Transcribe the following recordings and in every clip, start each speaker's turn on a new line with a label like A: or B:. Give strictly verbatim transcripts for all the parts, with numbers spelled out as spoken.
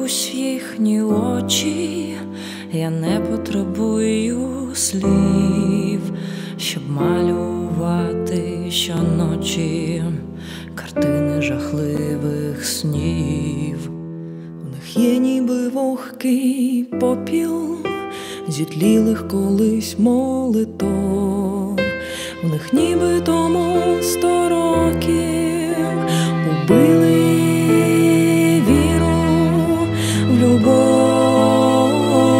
A: дивлюсь в їхні очі, я не потребую слів, щоб малювати щоночі картини жахливих снів. У них є ніби вогкий попіл зітлілих колись молитов. У них ніби тому сто років убили віру в любов.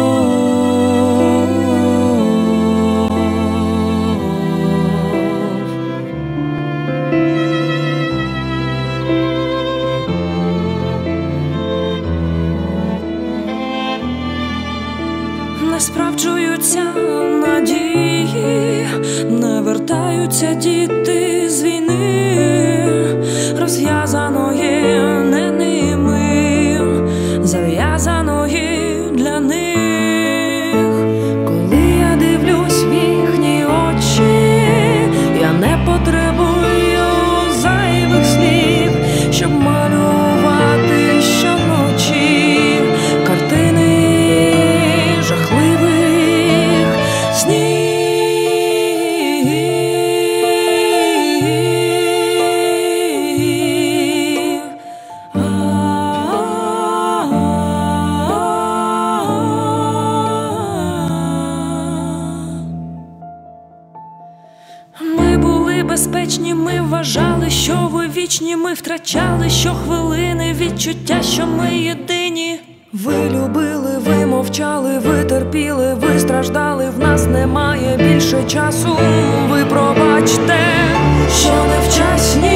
A: Не справджуються надії, не вертаються діти з війни, розв'язаної не ними, зав'язаної для них. Коли я дивлюсь в їхні очі, я не потребую зайвих слів, щоб малювати щоночі картини жахливих снів. Ми були безпечні, ми вважали, що ви вічні, ми втрачали щохвилини відчуття, що ми єдині. Ви любили, ви мовчали, ви терпіли, ви страждали, в нас немає більше часу. Ви пробачте, що невчасні